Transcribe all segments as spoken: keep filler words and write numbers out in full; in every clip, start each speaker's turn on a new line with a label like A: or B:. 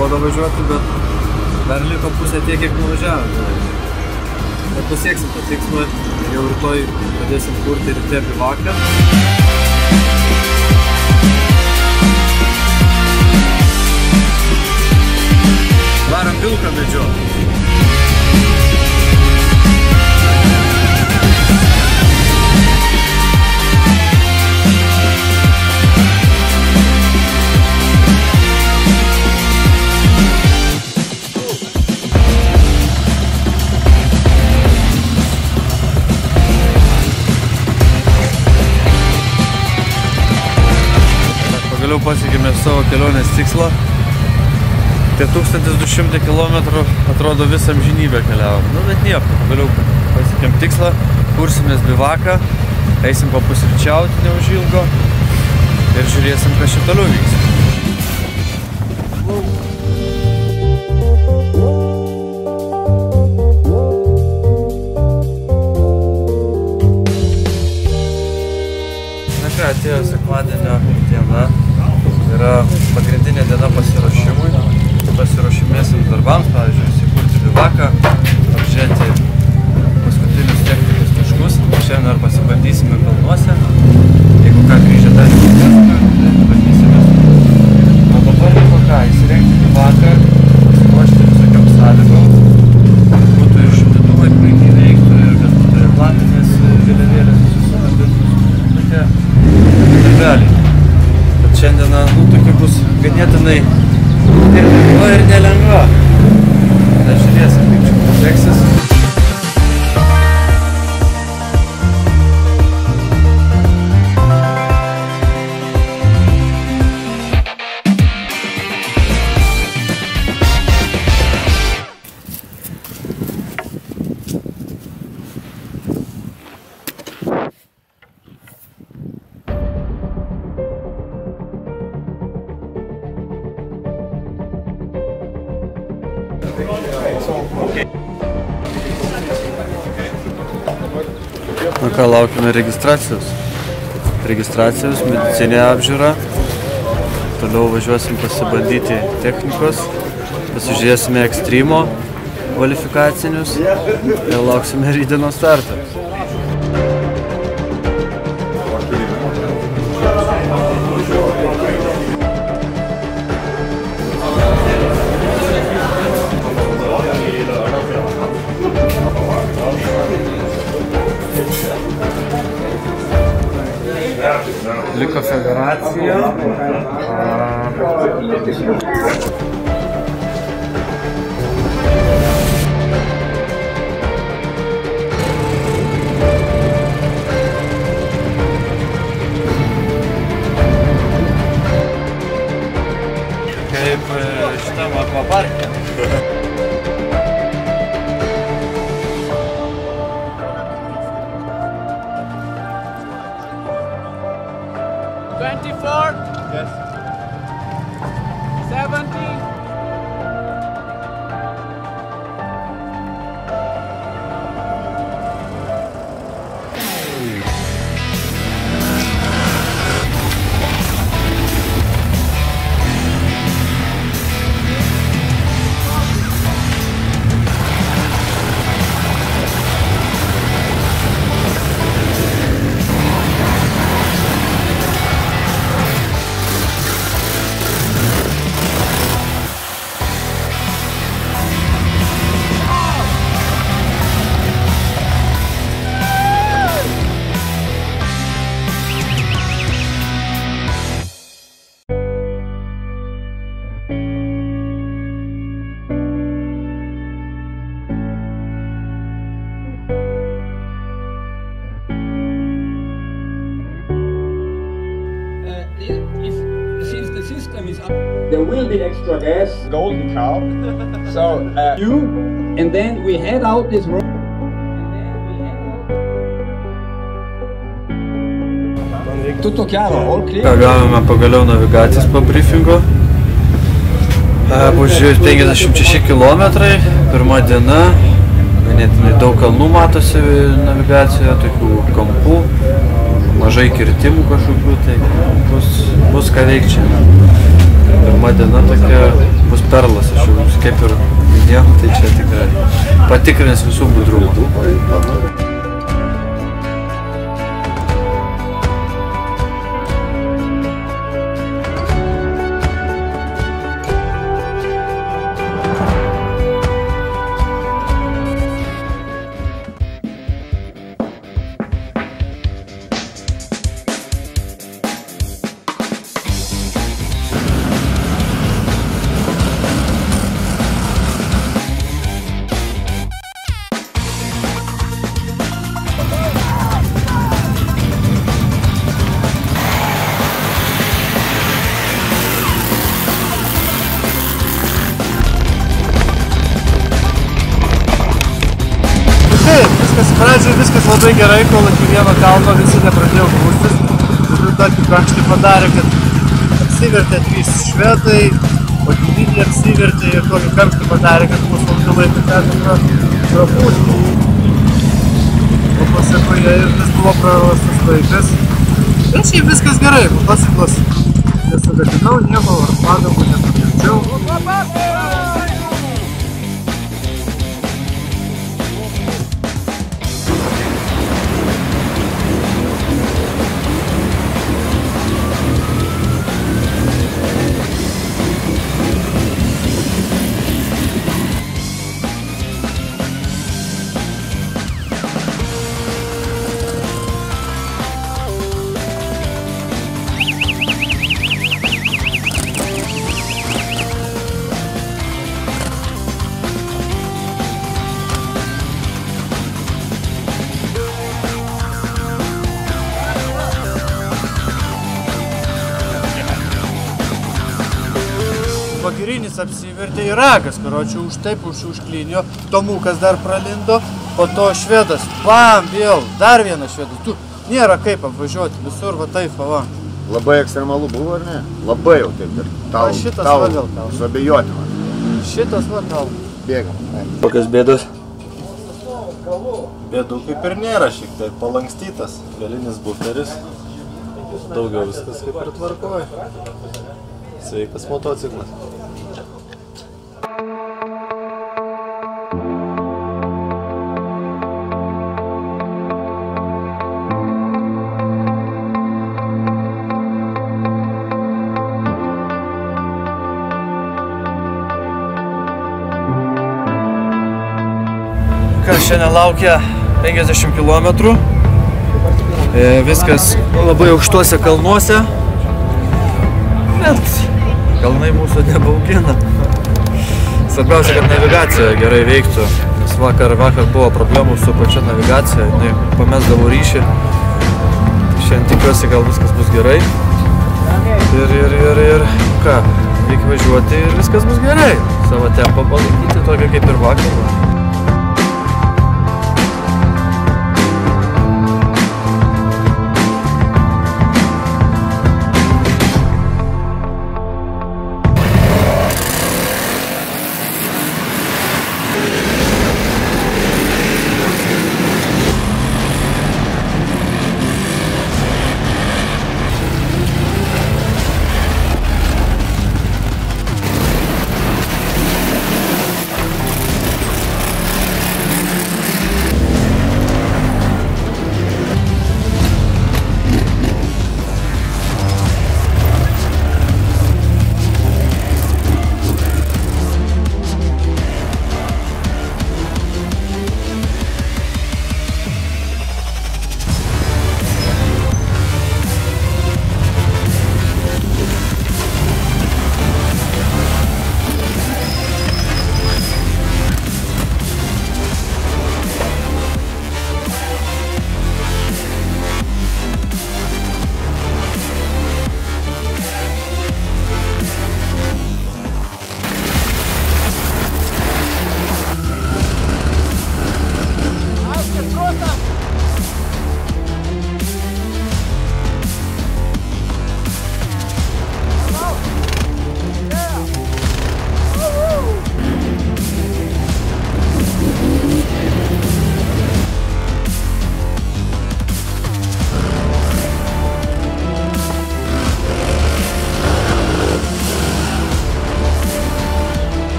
A: nuobodo važiuoti, bet dar liko pusę tiek, kiek nuvažiavome. Bet pasieksim tą tikslą ir jau rytoj pradėsim kurti ryte bivaką. Varom vilką medžioti. Pagaliau pasiekėme savo kelionės tikslą. Tai tūkstantis du šimtai kilometrų atrodo visą amžinybę keliavom. Nu, bet nieko, pagaliau pasiekėm tikslą, kursimės bivaką, eisim papusryčiauti neužilgo ir žiūrėsim, kas čia toliau vyks. Na ką, atėjo sekmadienio diena. Yra pagrindinė diena pasiruošimui. Pasiruošimėsim darbams, pavyzdžiui, įsikurti bivaką, apžiūrėti paskutinius technikos taškus. Šiandien ar pasibandysime kalnuose. Jeigu ką grįžę dar bandysimės. O dabar liko ką, įsirengti bivaką, pasiruošti visokiam sąlygom. Būtų ir šaldytuvai puikiai veiktų, ir kad būtų reklaminės vėliavėlės susikabintus. Tokie darbeliai. Bet šiandieną, nu, tokia bus ganėtinai ir lengva, ir nelengva. Tai žiūrėsim, kaip čia seksis. Na ką, laukime registracijos. Registracijos, medicinė apžiūra. Toliau važiuosim pasibandyti technikos. Pasižiūrėsime ekstremo kvalifikacinius ir lauksime rytdienos startą. Liko federacija. Kaip šitam akvaparke.
B: twenty-four. Yes. seventy.
C: There will be extra gas. Golden cow. So uh, you, and then we head out this road. Tutto chiaro, all clear.
A: Gavome pagaliau navigacijos pabriefingo. Pažiūrėjus penkiasdešimt šeši kilometrai, pirma diena. Ganėtinai daug kalnų matosi navigacijoje, tokių kampų, mažai kirtimų kažkokių, tai bus, bus ką veikti čia. pirma diena tokia bus perlas, aš jau kaip ir minėjau, tai čia tikrai patikrins visų budrumą.
B: Pradžioje viskas labai gerai, kol iki vieno kalno visi nepradėjo grūstis. Ir tokį kraštį padarė, kad apsivertė trys švedai, o gyvynį apsivertė ir tokį karštį padarė, kad mūsų augalai pateko prapūsti. O pasakoje ir vis buvo prarastas laikas. Bet šiaip viskas gerai, motociklas nesugadinau nieko, ar padangų nepamirčiau. Pagirinis apsivertė į ragas, karočią už taip už užklinio, Tomukas dar pralindo, po to švedas, bam, vėl, dar vienas švedas, tu nėra kaip apvažiuoti, visur va taip, va.
D: Labai ekstremalu buvo, ar ne? Labai jau taip ir tau,
B: A, šitas
D: tau,
B: va vėl tau.
D: suabejotina.
B: Šitas va tau.
D: Bėgam.
A: Kokios bėdos?
E: Bėdų kaip ir nėra, šiek tiek palankstytas, galinis buferis, daugiau viskas kaip ir tvarkoja. Sveikas motociklas.
A: Šiandien laukia penkiasdešimt kilometrų, viskas labai aukštuose kalnuose, bet kalnai mūsų nebaugina. Svarbiausia, kad navigacija gerai veiktų, nes vakar, vakar buvo problemų su pačia navigacija, jinai pamesdavo ryšį. Šiandien tikiuosi, gal viskas bus gerai. Ir, ir, ir, ir ką, reikia važiuoti ir viskas bus gerai. Savo tempą palaikyti, tokia kaip ir vakar.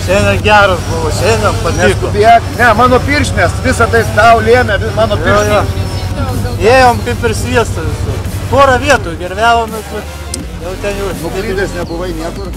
B: Šiandien geras buvo, šiandien patiko.
D: Neskubėk. Ne, mano pirštinės, visą tai tau lėmė, mano pirštinės.
B: Ėjom kaip ir sviestą visur. Porą vietų gerviavomės, jau ten jau...
D: Nuklydęs nebuvai niekur.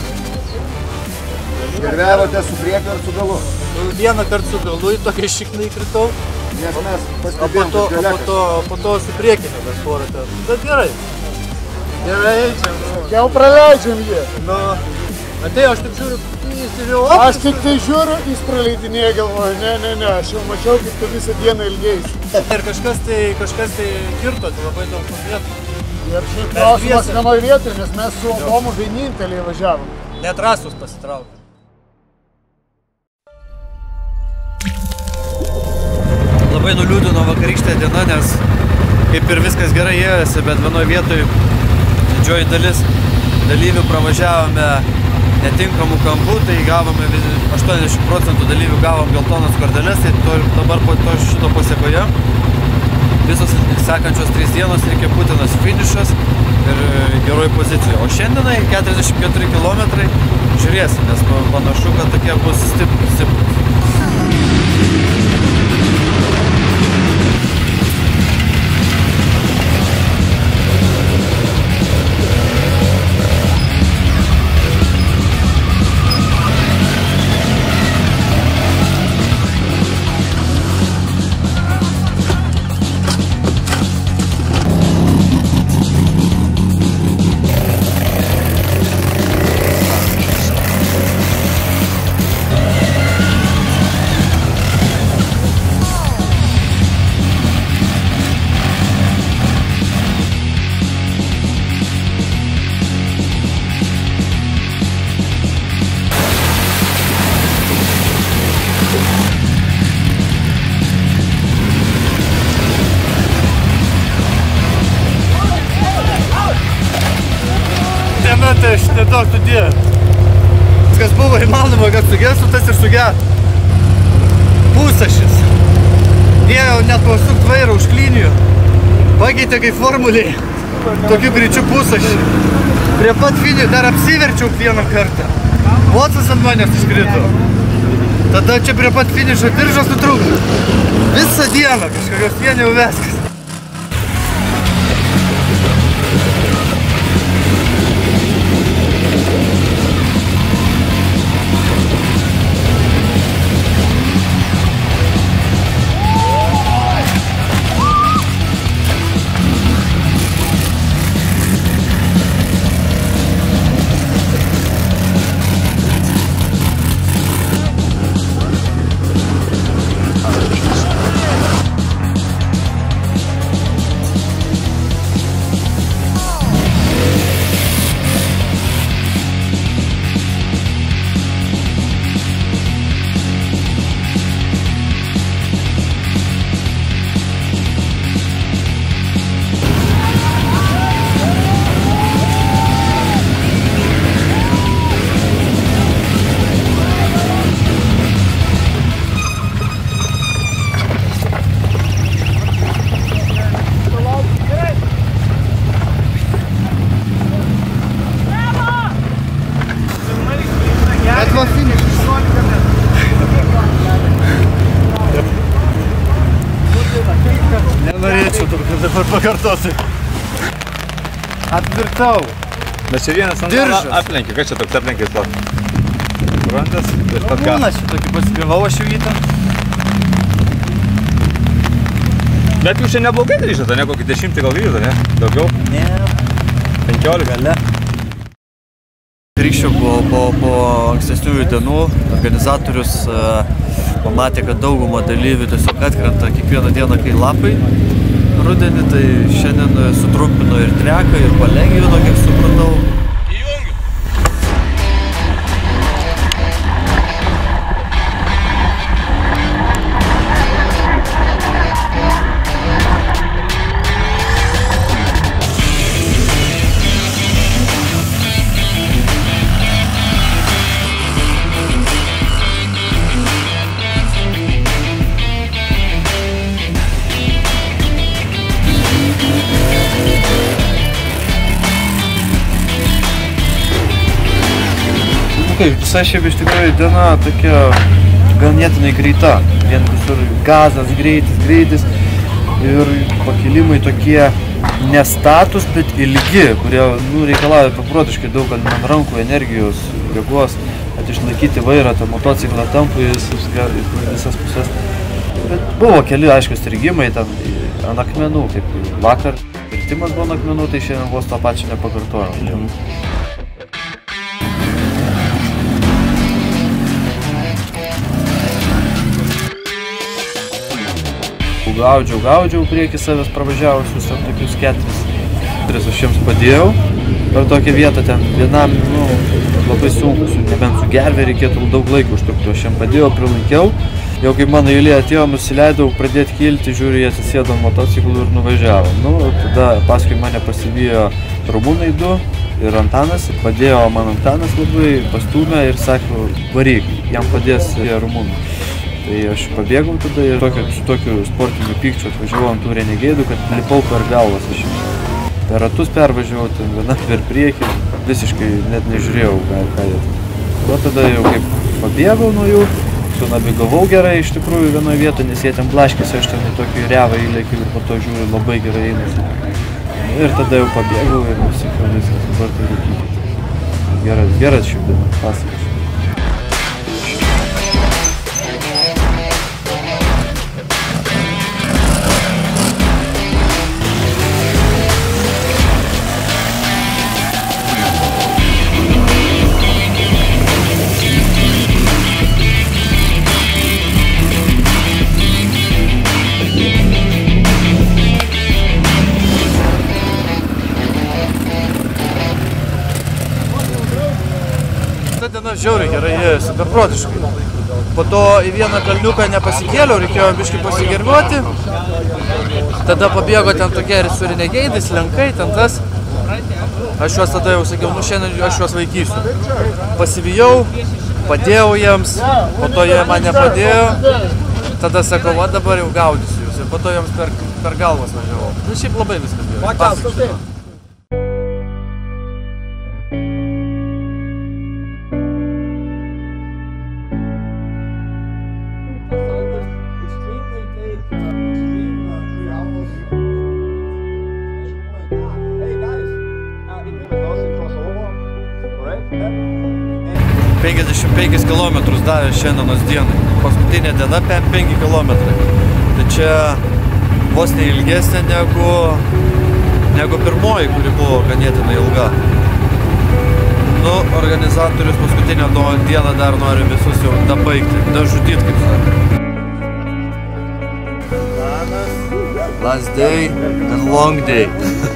D: Gerviavote su priekiu ar su galu?
B: Vieną kartą su galu į tokią šikną įkritau.
D: Nes mes
B: O po
D: pastebėjom,
B: to,
D: kad
B: o po
D: galekas.
B: to, po to su priekiniu dar porą kartų. Bet gerai. Gerai, čia.
D: Jau praleidžiam jį.
B: Nu, atėjo, aš taip žiūriu, įsižiūrėjau.
D: Aš tik tai žiūriu, jis praleidinėja, galvoju, ne, ne, ne, aš jau mačiau, kaip tu visą dieną ilgėsi.
B: Ir kažkas tai, kažkas tai kirto, tai labai daug vietų.
D: Ir šiaip klausimas vienoj vietoj, nes mes su Adomu vieninteliai važiavom.
B: Net rasus pasitraukė.
A: Labai nuliūdino vakarykštė diena, nes kaip ir viskas gerai ėjosi, bet vienoje vietoje didžioji dalis dalyvių pravažiavome netinkamų kampų, tai gavome aštuoniasdešimt procentų dalyvių gavom geltonas korteles, tai to, dabar po to šito pasiekoje visos sekančios trys dienos reikia būtinas finišas ir geroj pozicijoje. O šiandienai keturiasdešimt keturi kilometrai žiūrėsim, nes panašu, kad tokie bus stiprus. stiprus.
B: Aš nedaug tu dėjau.
A: Kas buvo įmanoma, kad sugestų, tas ir sugetų. Pusašis. Dėjau net pasukt vairą už klinijų. Pakeitė kaip formuliai. Tokiu greičiu pusašį. Prie pat finių dar apsiverčiau vieną kartą. Vocas ant manęs iškrito. Tada čia prie pat finišo diržas nutrūko. Visą dieną kažkokios vien jau veskas.
B: Nenorėčiau dabar pakartoti. Atvirtau.
E: Bet čia vienas ant galo aplenkė. Kas čia toks aplenkė slot? Rantas ir pat ką?
A: Būna čia tokį pasigavau, aš jau įtą.
E: Bet jūs čia neblogai grįžote, ne kokį dešimtį gal grįžote, ne? Daugiau?
A: Ne.
E: penkiolika?
A: Gale. Grįžčiau po, po, po ankstesniųjų dienų. Organizatorius uh, pamatė, kad dauguma dalyvių tiesiog atkrenta kiekvieną dieną, kai lapai rudenį, tai šiandien sutrumpino ir treką, ir palengvino, kiek supratau. sakai, visai šiaip iš tikrųjų diena tokia ganėtinai greita. Vien visur gazas, greitis, greitis ir pakilimai tokie nestatus, bet ilgi, kurie nu, reikalauja beprotiškai daug ant rankų, energijos, jėgos, kad išlaikyti vairą, tą motociklą tampų į visas pusės. Bet buvo keli, aišku, strigimai ten ant akmenų, kaip vakar kritimas buvo ant akmenų, tai šiandien vos to pačio nepakartojom. Gaudžiau, gaudžiau prieki savęs pravažiavusius ten tokius keturis. Tris aš jiems padėjau per tokią vietą ten vienam, nu, labai sunku, nebent su gervė reikėtų daug laiko užtrukti. Aš jiems padėjau, prilaikiau. Jau kaip mano eilė atėjo, nusileidau pradėti kilti, žiūriu, jie atsisėdo motociklų ir nuvažiavo. Nu, tada paskui mane pasivijo rumūnai du ir Antanas, padėjo man Antanas labai, pastūmė ir sako, varyk, jam padės jie rumūnai. Tai aš pabėgau tada ir tokio, su tokiu sportiniu pykčiu atvažiavau ant tų renegeidų, kad lipau per galvas aš jiems. Per ratus pervažiavau, ten vieną per priekį, visiškai net nežiūrėjau, ką, ką jie. O tada jau kaip pabėgau nuo jų, sunavigavau gerai iš tikrųjų vienoje vietoje, nes jie ten blaškėsi, aš ten į tokį revą įlėkiu ir po to žiūriu, labai gerai einasi. Ir tada jau pabėgau ir nusikiau viskas, dabar tai rūkyti. Geras, geras šiandien, pasakas. Žiauriai gerai ėjosi, beprotiškai. Po to į vieną kalniuką nepasikėliau, reikėjo biškį pasigerbiuoti. Tada pabėgo ten tokie su renegeidais, lenkai, ten tas. Aš juos tada jau sakiau, nu šiandien aš juos vaikysiu. Pasivijau, padėjau jiems, po to jie man nepadėjo. Tada sakau, va dabar jau gaudysiu jūs. Ir po to jiems per, per galvas važiavau. Nu šiaip labai viskas gerai. Pasakysiu. penkiasdešimt penkis kilometrus davė šiandienos dienai. Paskutinė diena penki kilometrai. Tai čia vos neilgesnė negu, negu pirmoji, kuri buvo ganėtinai ilga. Nu, organizatorius paskutinę dieną dar nori visus jau dabaigti, dažudyt, kaip sakė. Last day and long day.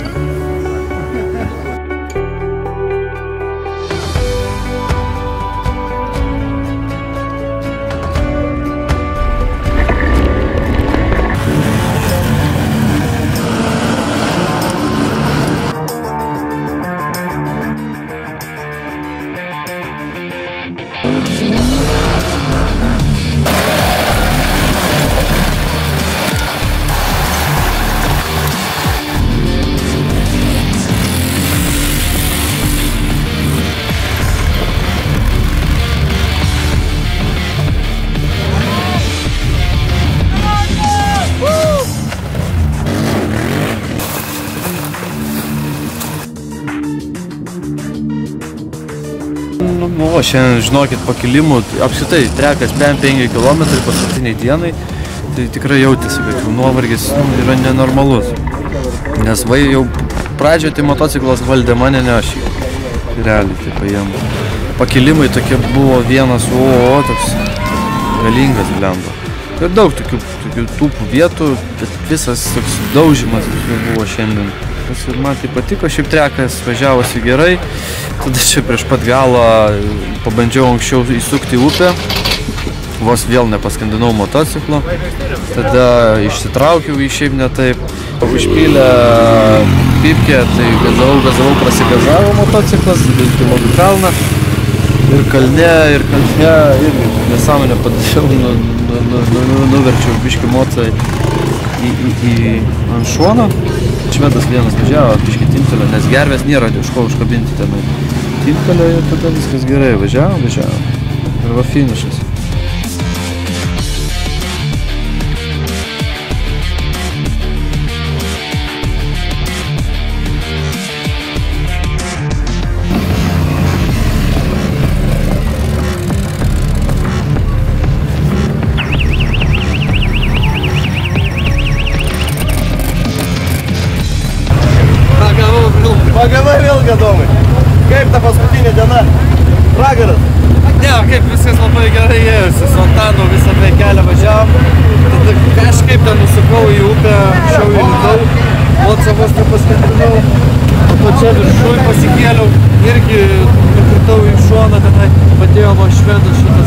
A: Nu, o šiandien, žinokit, pakilimų, apskritai, trekas penki kilometrai paskutiniai dienai, tai tikrai jautėsi, kad jau nuovargis yra nenormalus. Nes vai jau pradžioje tai motociklas valdė mane, ne aš jį. Realiai, tai paėm. Pakilimai tokie buvo vienas, o, o, toks galingas blemba. Ir daug tokių, tokių tūpų vietų, bet visas toks daužimas buvo šiandien. Ir man tai patiko, šiaip trekas važiavosi gerai, tada čia prieš pat galą pabandžiau anksčiau įsukti į upę, vos vėl nepaskandinau motociklo, tada išsitraukiau į šiaip ne taip, užpylę pipkę, tai gazavau, gazavau, prasigazavo motociklas, kilo į kalną ir kalne, ir kalne, ir nesąmonę padariau, nu, nu, nu, nu, nuverčiau biškį motą į, į, į ant šono. Švedas vienas važiavo, biškį timptelio, nes gervės nėra už ko užkabinti tenai. kilpelio ir tada viskas gerai. Važiavom, važiavom. Ir va finišas.
E: Pagavai vėl gadomai. Kaip ta paskutinė diena? Pragaras?
A: Ne, kaip viskas labai gerai ėjosi. Su Antanu visą tai kelią važiavom. Tada kažkaip ten nusukau į upę, anksčiau įlindau. Locavos nepaskandinau. O po čia viršui pasikėliau. Irgi nukritau į šoną, tenai padėjo man švedas šitą